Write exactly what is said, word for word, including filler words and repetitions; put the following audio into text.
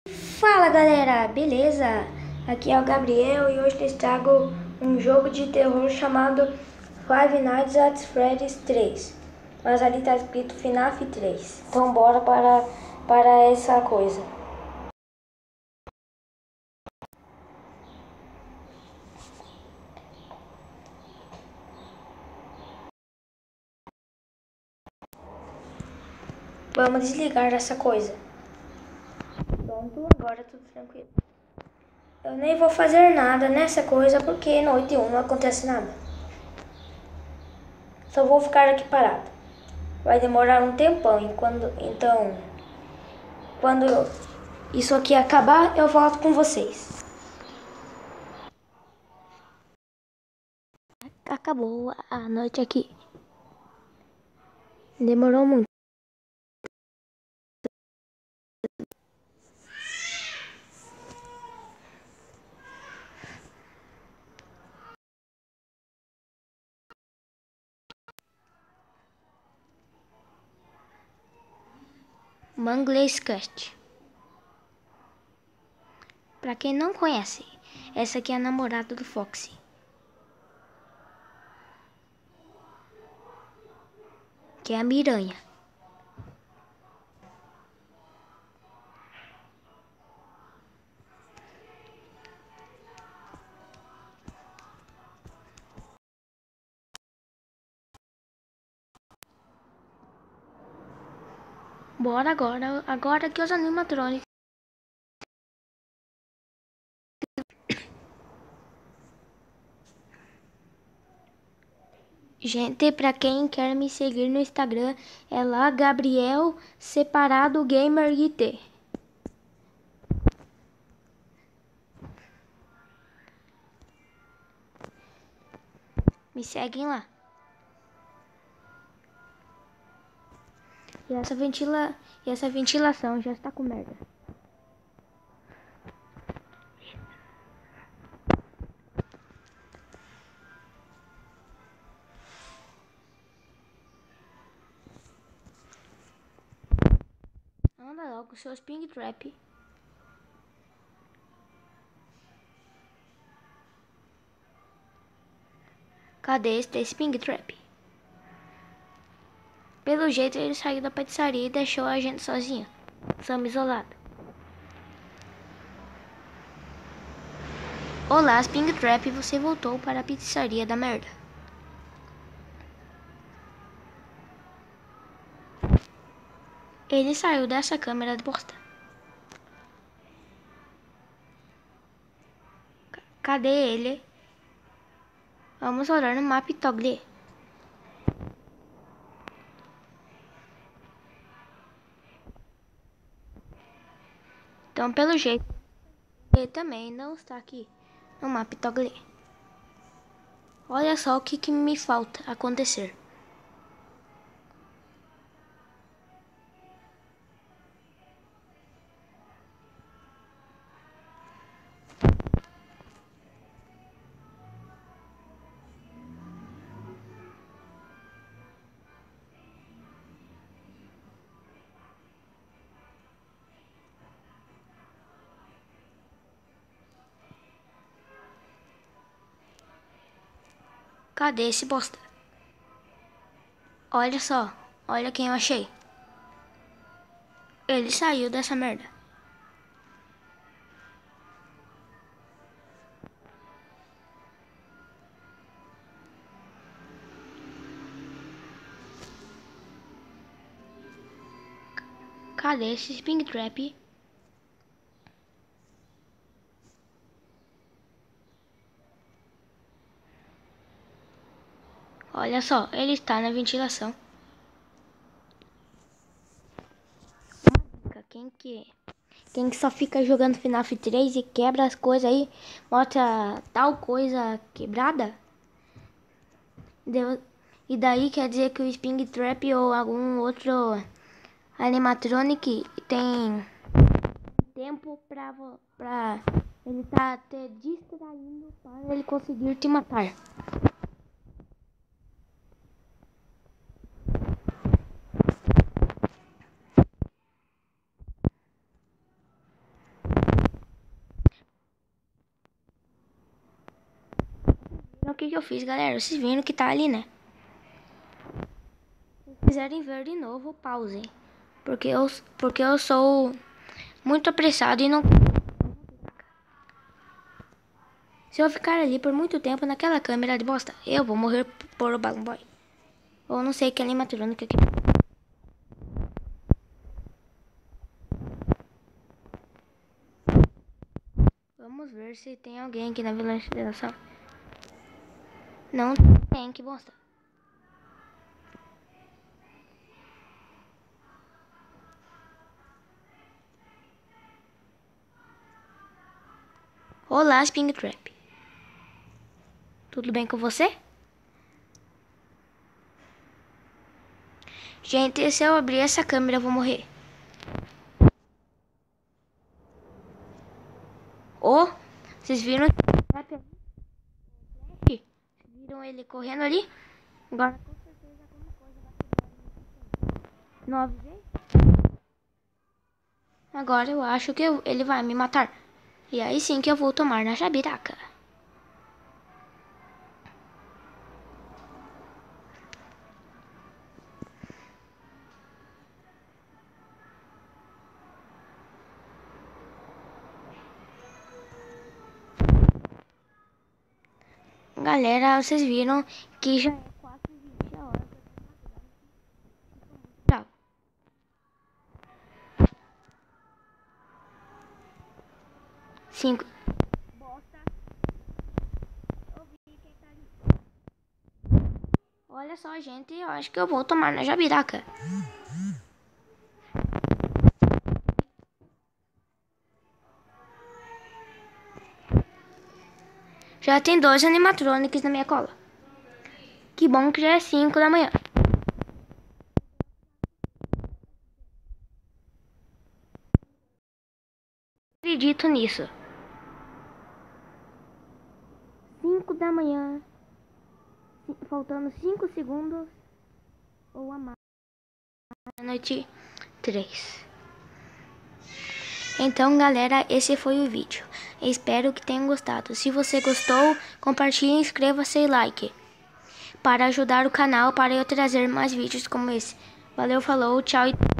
Fala galera, beleza? Aqui é o Gabriel e hoje eu trago um jogo de terror chamado Five Nights at Freddy's três. Mas ali tá escrito FNAF três. Então bora para, para essa coisa. Vamos desligar essa coisa. Pronto, agora tudo tranquilo. Eu nem vou fazer nada nessa coisa porque noite um não acontece nada. Só vou ficar aqui parado. Vai demorar um tempão e quando, então, quando isso aqui acabar, eu volto com vocês. Acabou a noite aqui. Demorou muito. Manglais Cast. Pra quem não conhece, essa aqui é a namorada do Foxy. Que é a Miranha. Bora agora, agora que os animatrônicos. Gente, pra quem quer me seguir no Instagram, é lá Gabriel Separado Gamer I T. Me seguem lá. E essa ventila, e essa ventilação já está com merda. Anda logo, seus ping trap. Cadê esse ping trap? Pelo jeito ele saiu da pizzaria e deixou a gente sozinha. Somos isolados. Olá, Ping Trap, você voltou para a pizzaria da merda. Ele saiu dessa câmera de bosta. C- Cadê ele? Vamos olhar no mapa Toggle. Então, pelo jeito, ele também não está aqui no mapa Toggle. Olha só o que, que me falta acontecer. Cadê esse bosta? Olha só, olha quem eu achei. Ele saiu dessa merda. Cadê esse Ping Trap? Olha só, ele está na ventilação. Quem que, quem que só fica jogando FNAF três e quebra as coisas aí, mostra tal coisa quebrada? Deu, e daí quer dizer que o Spring Trap ou algum outro animatronic tem tempo pra, vo- pra ele tá te distraindo para ele conseguir te matar. que que eu fiz, galera? Vocês viram que tá ali, né? Se quiserem ver de novo, pausem. Porque eu, porque eu sou muito apressado e não... Se eu ficar ali por muito tempo naquela câmera de bosta, eu vou morrer por o Balloon Boy. Ou não sei que animatrônica que... Vamos ver se tem alguém aqui na Vila Inspiração. Não tem, que bosta. Olá, Springtrap. Tudo bem com você? Gente, se eu abrir essa câmera, eu vou morrer. Oh, vocês viram? Vocês viram ele correndo ali? Agora com certeza alguma coisa vai quebrar. Não avisei? Agora eu acho que eu, ele vai me matar. E aí sim que eu vou tomar na jabiraca. Galera, vocês viram que já é quatro e vinte a hora. Tchau. Cinco. Olha só, gente, eu acho que eu vou tomar na jabiraca. Já tem dois animatronics na minha cola. Que bom que já é cinco da manhã. Acredito nisso. cinco da manhã. Faltando cinco segundos. Ou a mais. Noite três. Então, galera, esse foi o vídeo. Espero que tenham gostado. Se você gostou, compartilhe, inscreva-se e like. Para ajudar o canal, para eu trazer mais vídeos como esse. Valeu, falou, tchau e...